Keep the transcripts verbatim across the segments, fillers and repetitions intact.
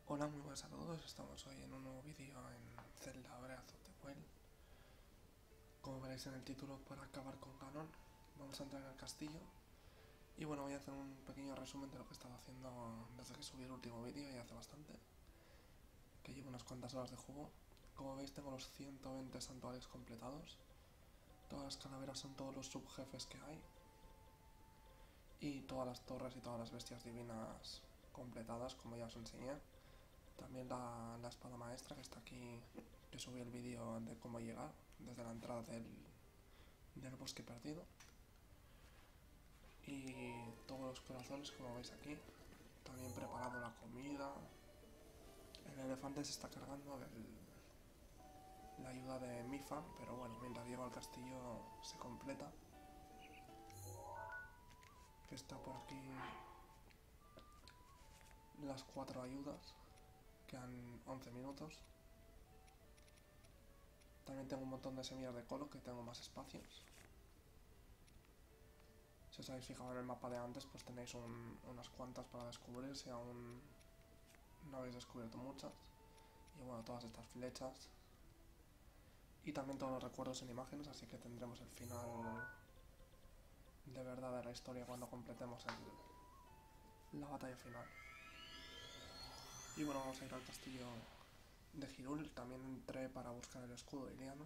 Hola, muy buenas a todos, estamos hoy en un nuevo vídeo en Zelda Breath of the Wild. Como veréis en el título, para acabar con Ganon, vamos a entrar en el castillo. Y bueno, voy a hacer un pequeño resumen de lo que he estado haciendo desde que subí el último vídeo, y hace bastante, que llevo unas cuantas horas de juego. Como veis, tengo los ciento veinte santuarios completados. Todas las calaveras son todos los subjefes que hay. Y todas las torres y todas las bestias divinas completadas, como ya os enseñé. También la, la espada maestra que está aquí, que subí el vídeo de cómo llegar desde la entrada del, del bosque perdido. Y todos los corazones, como veis aquí. También preparado la comida. El elefante se está cargando el, la ayuda de Mifan, pero bueno, mientras llego al castillo se completa. Que está por aquí las cuatro ayudas. Quedan once minutos. También tengo un montón de semillas de colo, que tengo más espacios. Si os habéis fijado en el mapa de antes, pues tenéis un, unas cuantas para descubrir si aún no habéis descubierto muchas. Y bueno, todas estas flechas. Y también todos los recuerdos en imágenes, así que tendremos el final de verdad de la historia cuando completemos el, la batalla final. Y bueno, vamos a ir al castillo de Hyrule. También entré para buscar el escudo iliano.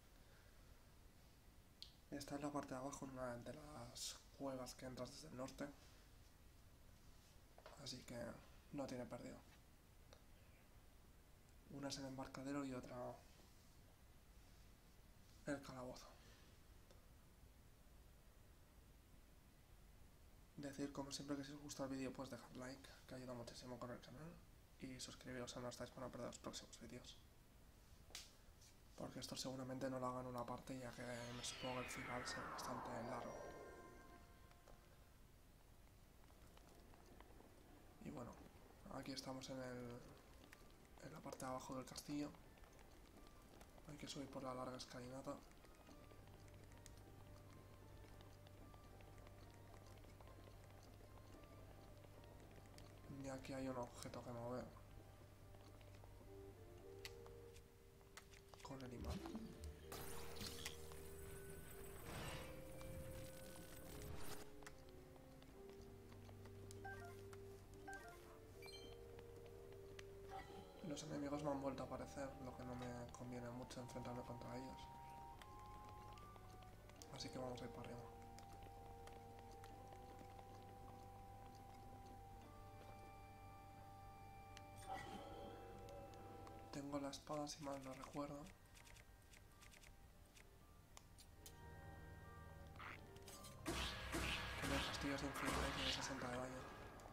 Está en la parte de abajo, en una de las cuevas que entras desde el norte. Así que no tiene pérdida. Una es el embarcadero y otra el calabozo. Decir, como siempre, que si os gusta el vídeo, pues dejar like, que ayuda muchísimo con el canal. Y suscribiros si no estáis para no perder los próximos vídeos. Porque esto seguramente no lo hagan una parte, ya que me supongo que el final será bastante largo. Y bueno, aquí estamos en, el, en la parte de abajo del castillo. Hay que subir por la larga escalinata. Y aquí hay un objeto que mover con el imán. Los enemigos me han vuelto a aparecer, lo que no me conviene mucho enfrentarme contra ellos. Así que vamos a ir para arriba. Tengo la espada, si mal no recuerdo. Que los castillos de influencia y tiene sesenta de daño.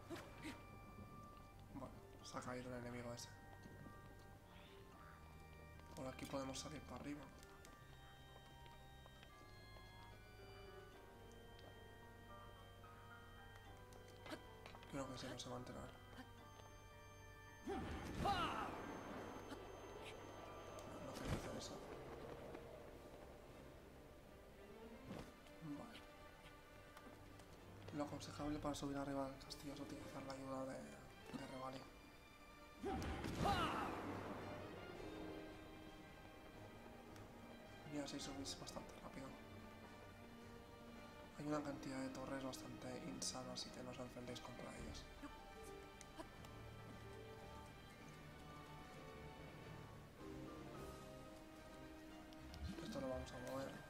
Bueno, se ha caído el enemigo ese. Por aquí podemos salir para arriba. Creo que ese no se va a enterar. No, no quería hacer eso. Vale. Lo aconsejable para subir arriba del castillo es utilizar la ayuda de, de Revali. Y así subís bastante rápido. Hay una cantidad de torres bastante insana, así que no os enfrentéis contra ellos. Esto lo vamos a mover.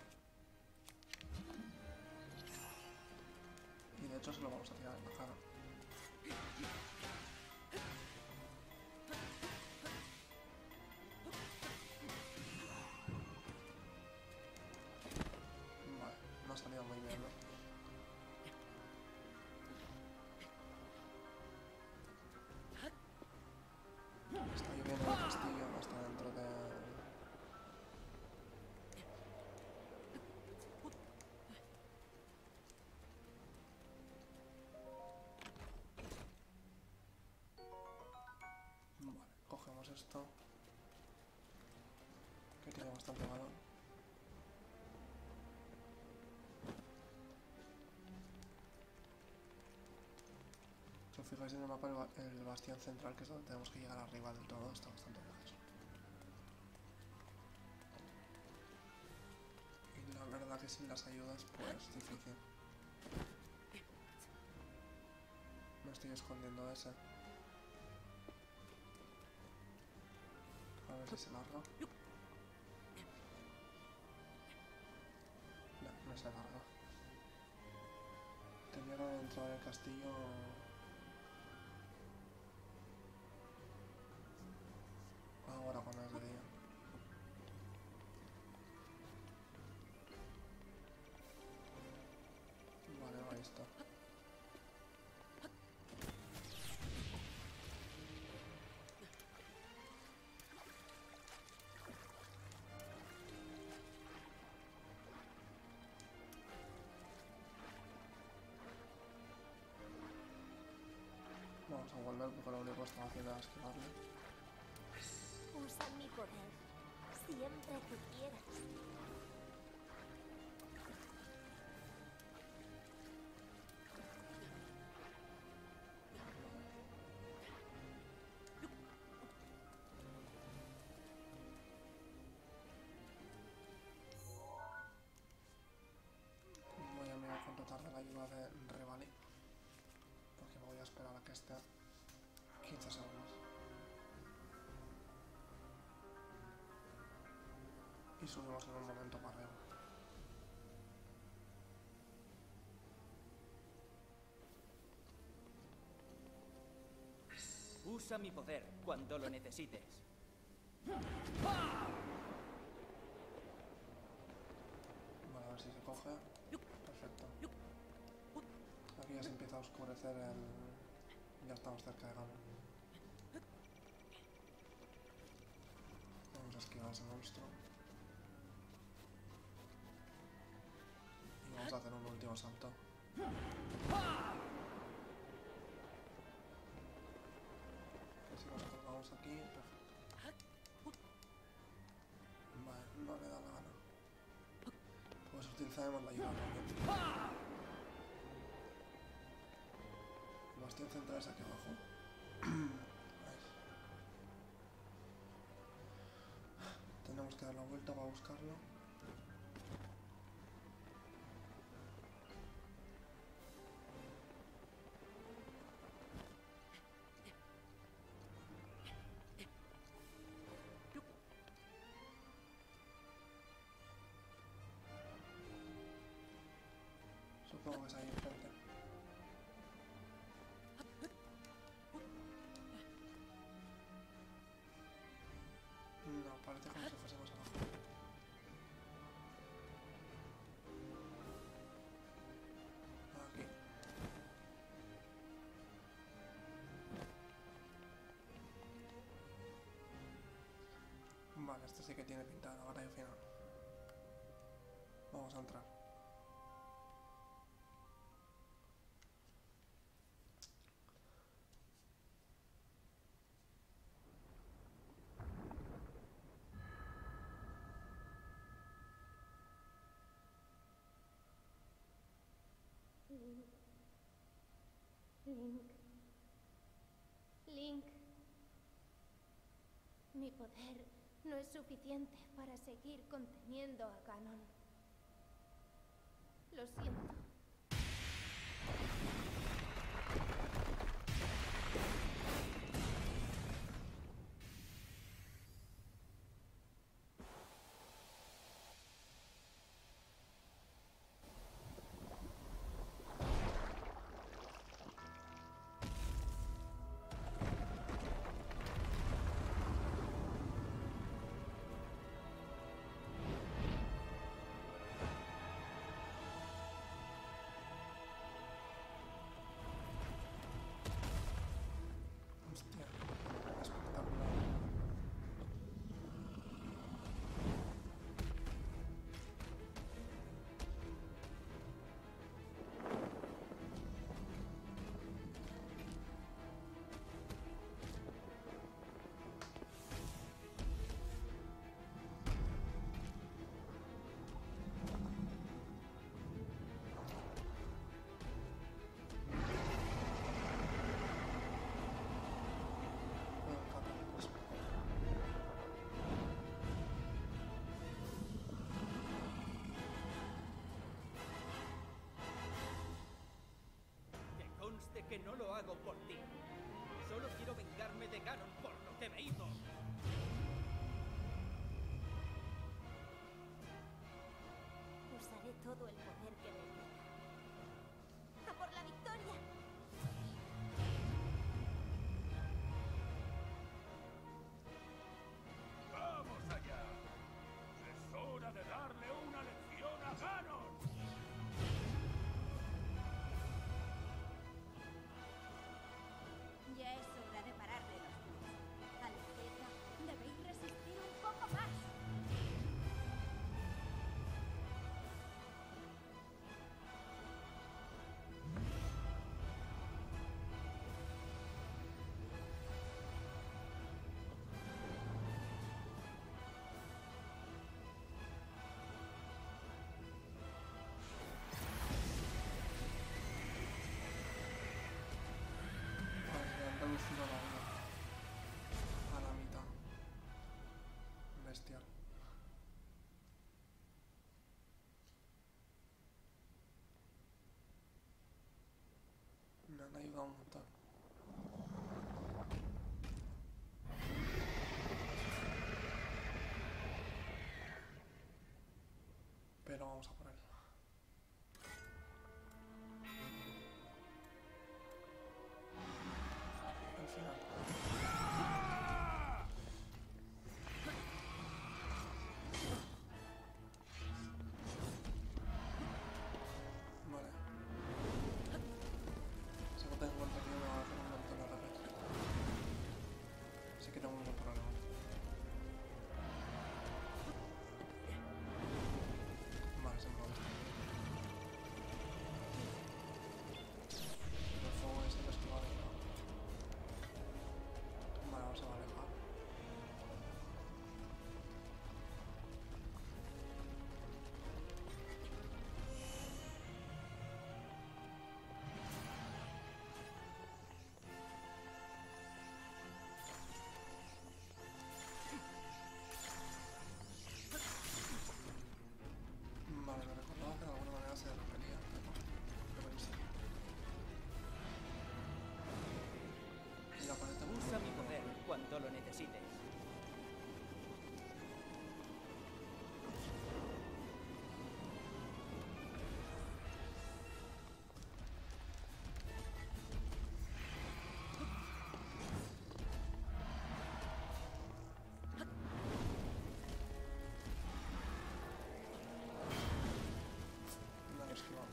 Y de hecho se lo vamos a tirar en la cara. Vale, no ha salido muy bien, ¿no? Está lloviendo el castillo, está dentro de... Vale, cogemos esto, que tiene bastante valor. Si os fijáis en el mapa, el, ba el bastión central, que es donde tenemos que llegar arriba del todo, está bastante lejos. Y la verdad que sin las ayudas, pues difícil. Me estoy escondiendo de ese. A ver si se larga. No, no se larga. Tenía que entrar en el castillo. Ahora cuando es de día. Vale, ahí está. Vamos a volver porque lo único que estaba haciendo era esquivarle. Usa mi poder siempre que quieras. Voy a mirar cuánto tarda la ayuda de Revali, porque me voy a esperar a que esté quince segundos. Y subimos en un momento para arriba. Usa mi poder cuando lo necesites. Vale, a ver si se coge. Perfecto. Aquí ya se empieza a oscurecer el... Ya estamos cerca de Ganon. Vamos a esquivar a ese monstruo. Y vamos a hacer un último salto. Que si nos colgamos aquí, perfecto. Vale, no le da la gana. Pues utilizaremos la ayuda también. El bastión central es aquí abajo. Ahí. Tenemos que dar la vuelta para buscarlo. Supongo que es ahí enfrente. No, parece como si fuésemos abajo. Aquí. Vale, este sí que tiene pinta de la batalla final. Vamos a entrar. Link. Link. Link. Mi poder no es suficiente para seguir conteniendo a Ganon. Lo siento. que no lo hago por ti. Solo quiero vengarme de Ganon por lo que me hizo. Usaré todo el poder que me queda. ¡A por la victoria! ¡Vamos allá! ¡Es hora de darle una lección a Ganon! Ya es hora de pararle los pies. Alteza, debéis resistir un poco más. Vale, le han reducido la vida a la mitad. Bestial. Me han ayudado un montón. Pero vamos a por él. Al final. Vale. Si no tengo en cuenta que me va a hacer un montón de repetición. Así que tengo un buen problema. Vale, se me va a estar. El fuego es el esquivar de no. Vale, ahora se va a alejar. Vale, me recordaba que de alguna manera se repelía. Pero sí. Y la paleta Usa mi poder cuando lo necesites. no lo he esquivado.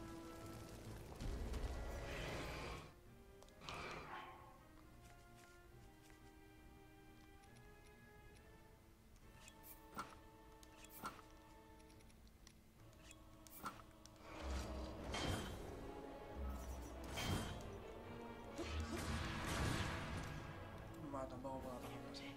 Vale, tampoco puedo atacar así.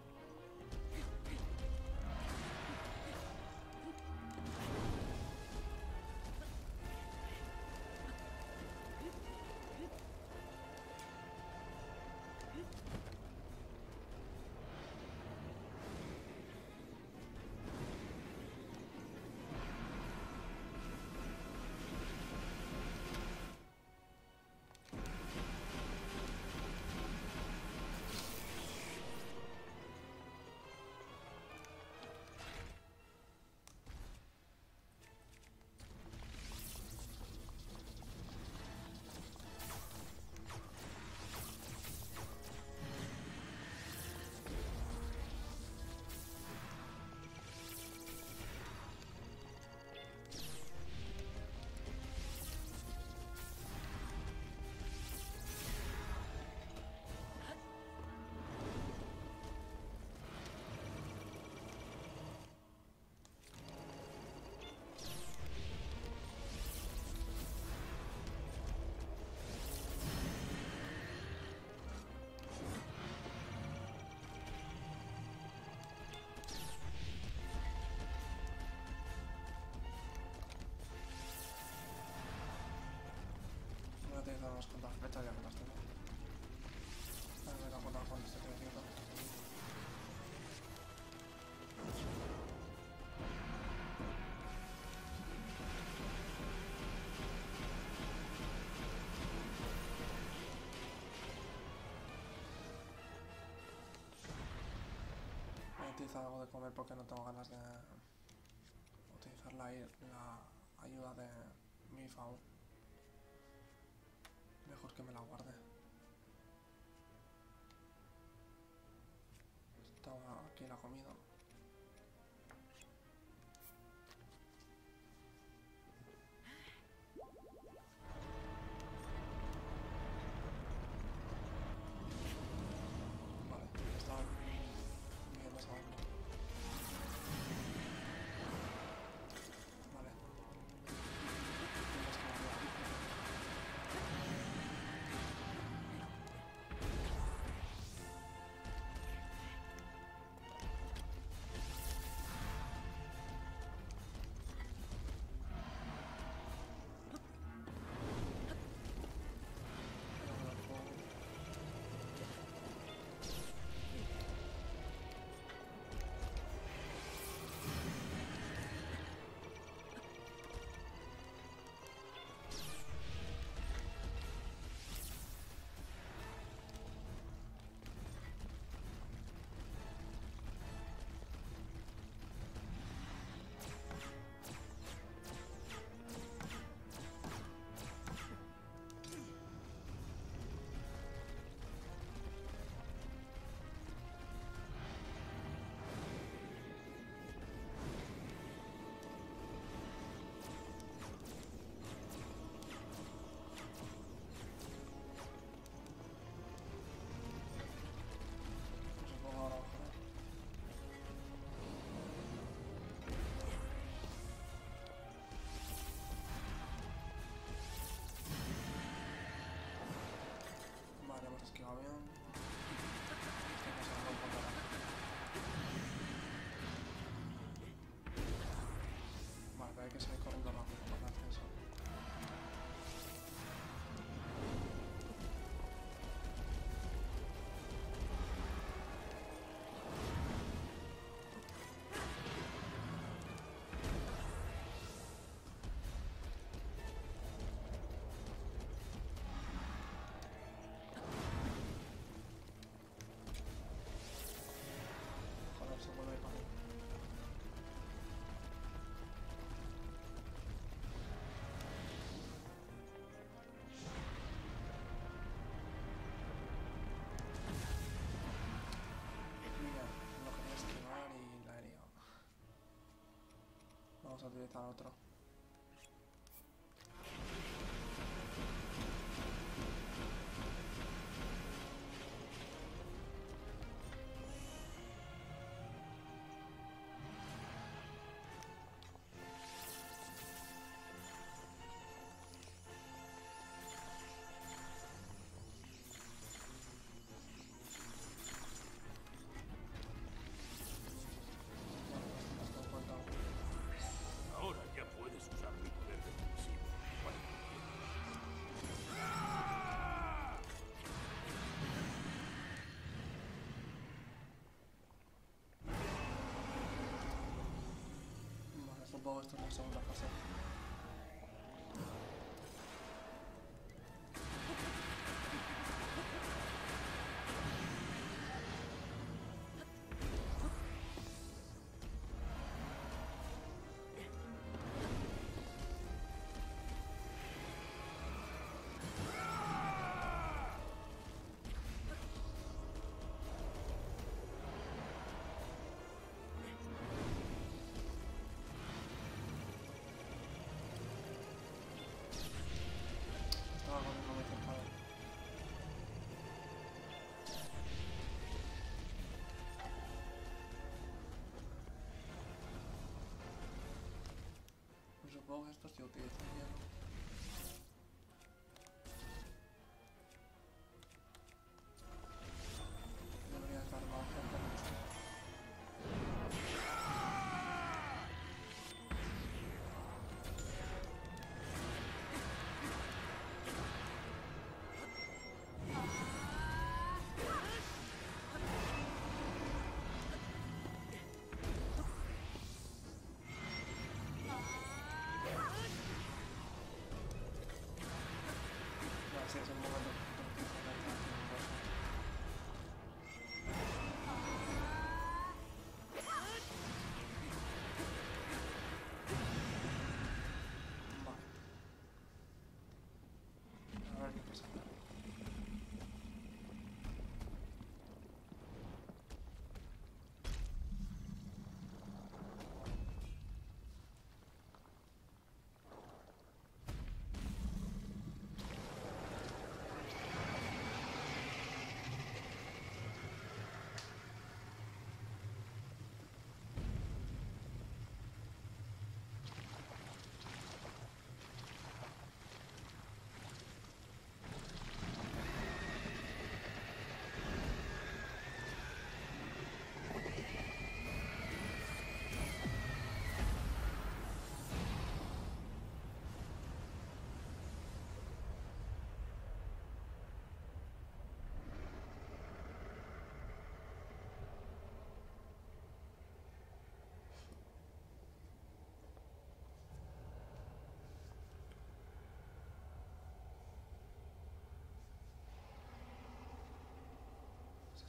Voy a utilizar unas cuantas flechas ya que las tengo. A ver, me voy a poner con este trocito. utilizar algo de comer porque no tengo ganas de utilizar la, la ayuda de mi F A U. Mejor que me la guarde. Estaba aquí la comida. Vale, está bien esa onda. Vale. Tienes que volver aquí. Esquivado bien. Vamos a ver por ahora. Vale, pero hay que salir corriendo rápido para el ascenso. Se vuelve para mí. Mira, lo quería esquivar y la he liado. Vamos a utilizar otro. Ahora ya puedes usar mi poder defensivo cuando quieras. Vale, supongo que esto es la segunda fase. Estaba corriendo muy cerca de él. Pues supongo que esto se utiliza bien. Debería estar más cerca de esto.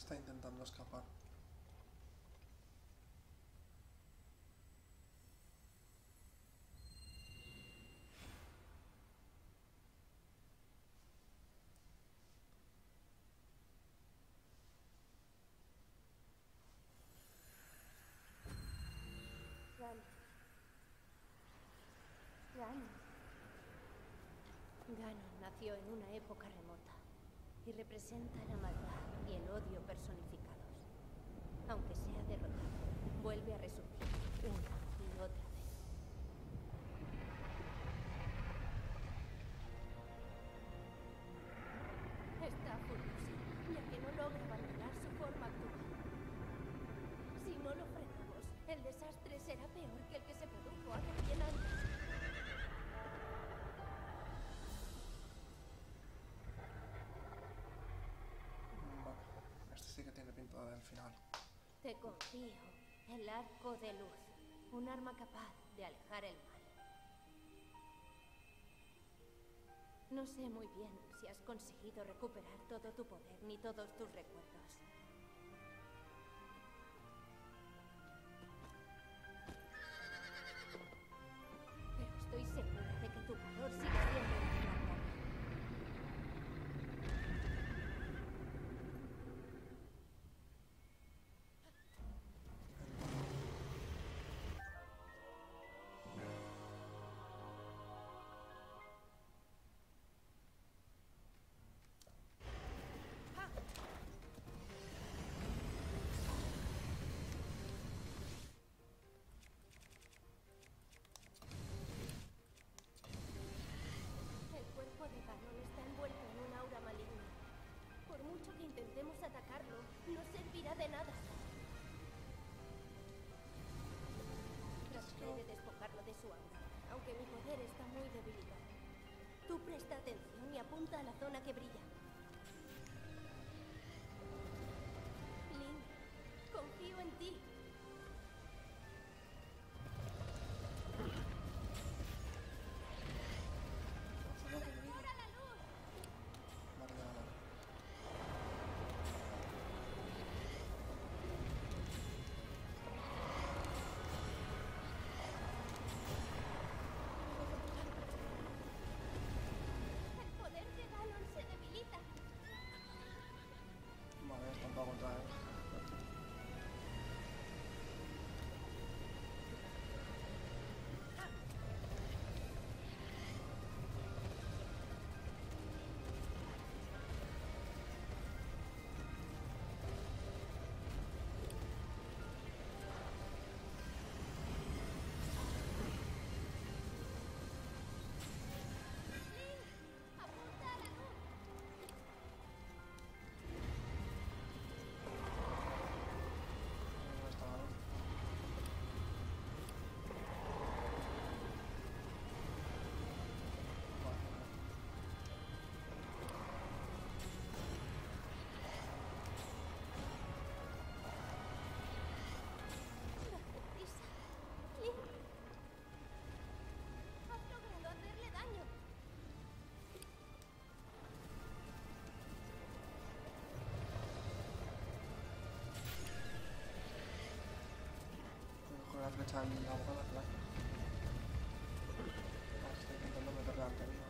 Está intentando escapar. Ganon. Ganon. Ganon nació en una época remota y representa la maldad y el odio personificados. Aunque sea derrotado, vuelve a resurgir una y otra vez. Está furioso, ya que no logra abandonar su forma actual. Si no lo frenamos, el desastre será peor que el que se produjo hace cien años. Vale, este sí que tiene pinta del final. Te confío el arco de luz, un arma capaz de alejar el mal. No sé muy bien si has conseguido recuperar todo tu poder ni todos tus recuerdos. Pero estoy segura de que tu valor sigue siendo inigualable. El cuerpo de Ganon está envuelto en un aura maligna. Por mucho que intentemos atacarlo, no servirá de nada. Trataré de despojarlo de su aura, aunque mi poder está muy debilitado. Tú presta atención y apunta a la zona que brilla. Link, confío en ti. La zona que brilla. ¡Ahora la luz! Vale, vale, vale. El poder de Ganon se debilita. Vale, está un poco contra él. ¡Apunta a la luz! ¿Dónde está Ganon? Vale, vale. ¡Date prisa! Link. Has logrado hacerle daño. Con la flecha en la boca, claro. Ahora estoy intentando meterle la anterior.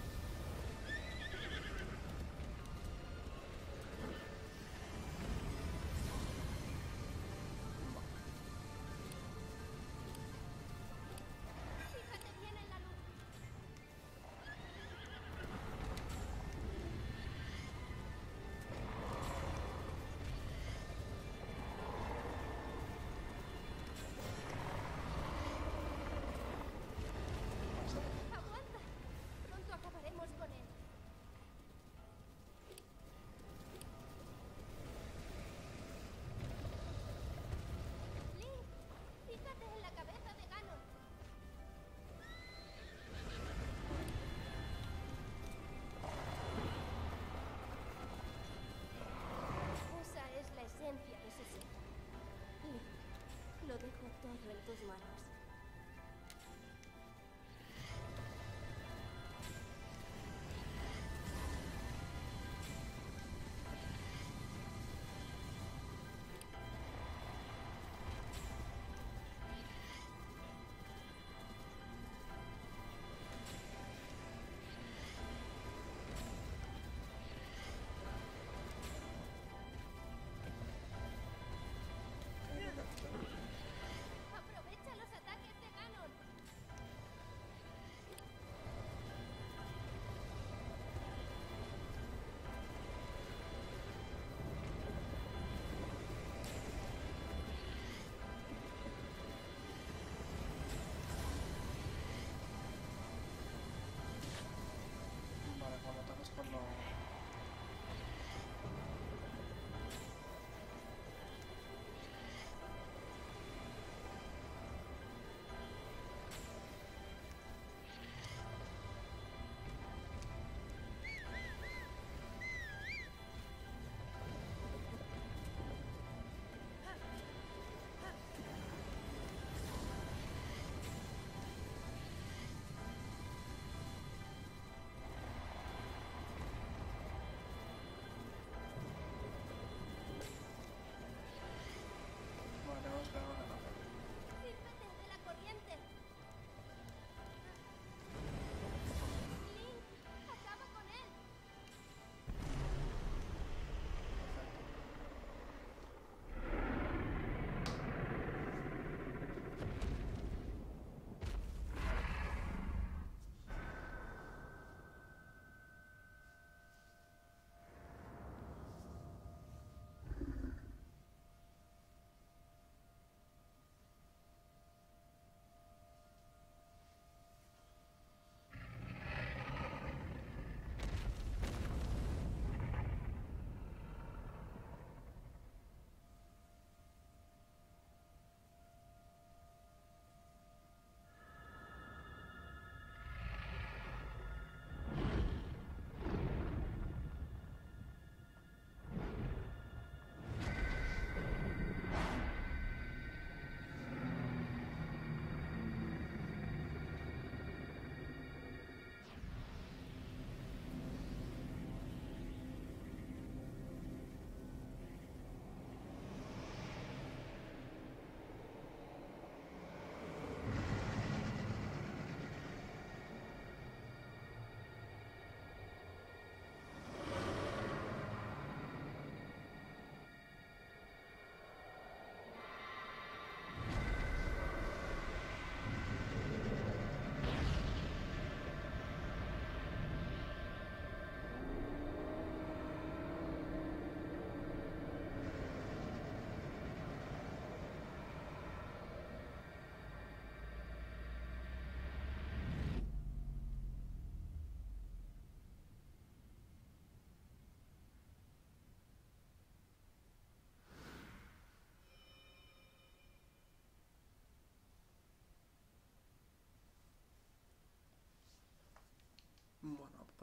Fíjate bien en la luz. Aguanta. Pronto acabaremos con él. Link, fíjate en la cabeza de Ganon. Esa es la esencia de su ser. Link, lo dejo todo en tus manos.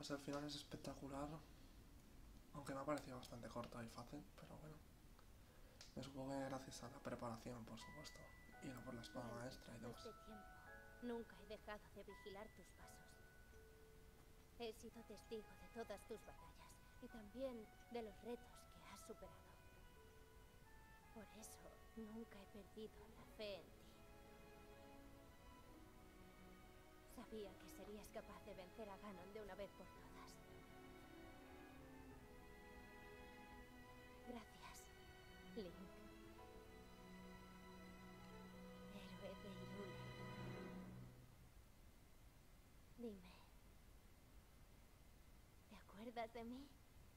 pues el final es espectacular, aunque me ha parecido bastante corto y fácil, pero bueno. Me supongo que gracias a la preparación, por supuesto, y a por la espada maestra y demás. Desde tiempo, nunca he dejado de vigilar tus pasos. He sido testigo de todas tus batallas y también de los retos que has superado. Por eso, nunca he perdido la fe en ti. Sabía que serías capaz de vencer a Ganon de una vez por todas. Gracias, Link. Héroe de Hyrule. Dime, ¿te acuerdas de mí?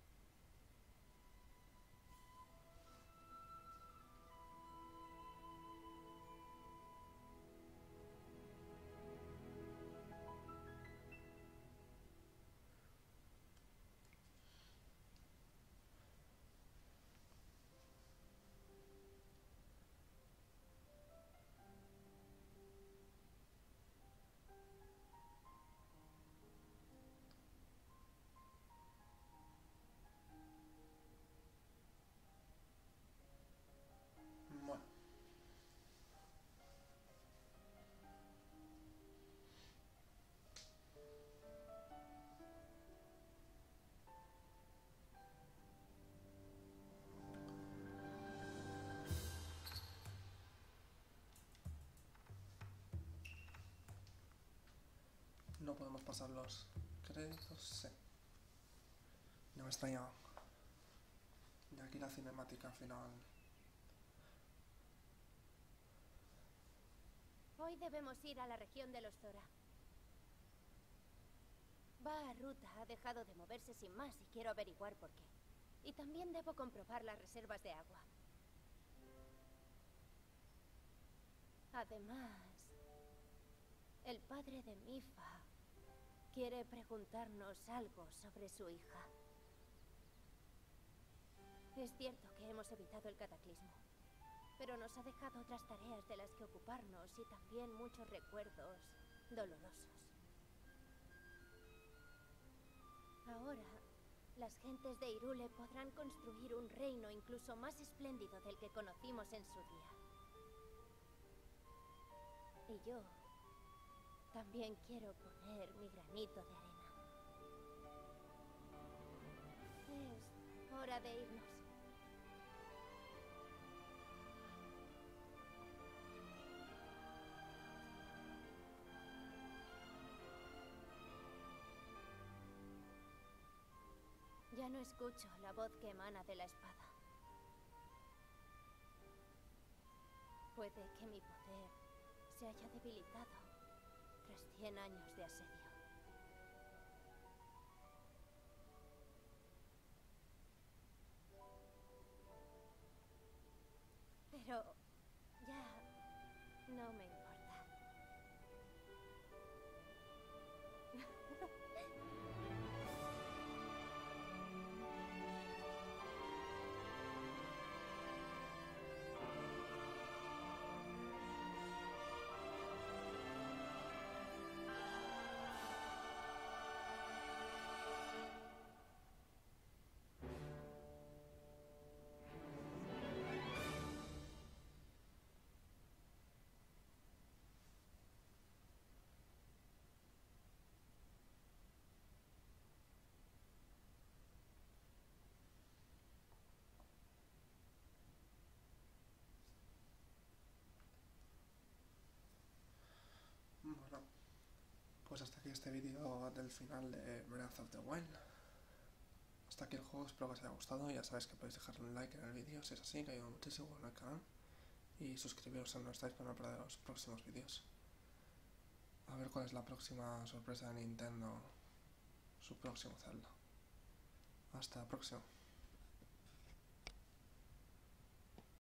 Bueno. No podemos pasar los créditos, sí. No me extrañaba. Y aquí la cinemática final. Hoy debemos ir a la región de los Zora. Va a ruta, ha dejado de moverse sin más y quiero averiguar por qué. Y también debo comprobar las reservas de agua. Además, el padre de Mipha quiere preguntarnos algo sobre su hija. Es cierto que hemos evitado el cataclismo, pero nos ha dejado otras tareas de las que ocuparnos y también muchos recuerdos dolorosos. Ahora, las gentes de Hyrule podrán construir un reino incluso más espléndido del que conocimos en su día. Y yo también quiero poner mi granito de arena. Es hora de irnos. Ya no escucho la voz que emana de la espada. Puede que mi poder se haya debilitado tras cien años de asedio. Pero ya no me importa. Bueno, pues hasta aquí este vídeo del final de Breath of the Wild. Hasta aquí el juego, espero que os haya gustado. Ya sabéis que podéis dejarle un like en el vídeo si es así, que ayuda muchísimo en el canal. Y suscribiros si no estáis para no perder los próximos vídeos. A ver cuál es la próxima sorpresa de Nintendo, su próximo Zelda. Hasta la próxima.